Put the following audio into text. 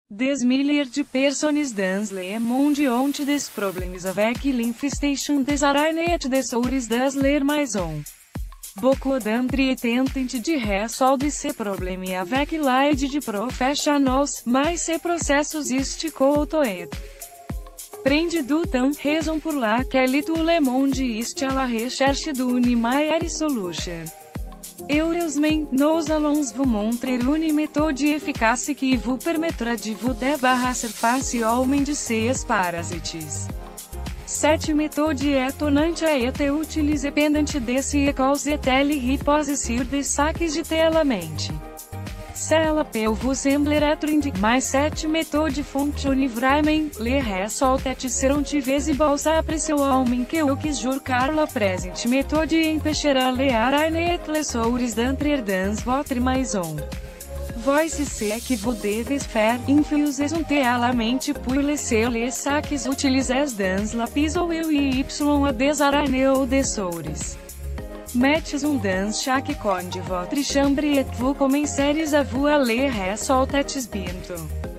Des milliers de personnes dans le monde ont des problèmes avec l'infestation des araignées et des souris dans leur maison. Beaucoup d'entre eux tentent de résolver ces problèmes avec l'aide de profissionais, mas ces processos coûteux. Prende du temps, raison pour laquelle tout le monde est à la recherche d'une meilleure solution. Heureusement, nous allons vous montrer une méthode efficace qui vous permettra de vous débarrasser facilement de ces parasites. Cette méthode est étonnante et utilisée pendant des écoles et elle repose sur des sacs de telamente. Cela peut vous sembler étrange, mas cette méthode fonctionne vraiment. Les résultats seront visibles après seulement quelques jours car la présente méthode empêchera les araignées et les souris d'entrer dans votre maison. Voici ce que vous devez faire: infuser un telamente pour laisser les sacs utilisés dans la pizza y a des araignées ou des souris. Mettez dans chaque coin de votre chambre et vous commencerez a voir les résultats bientôt.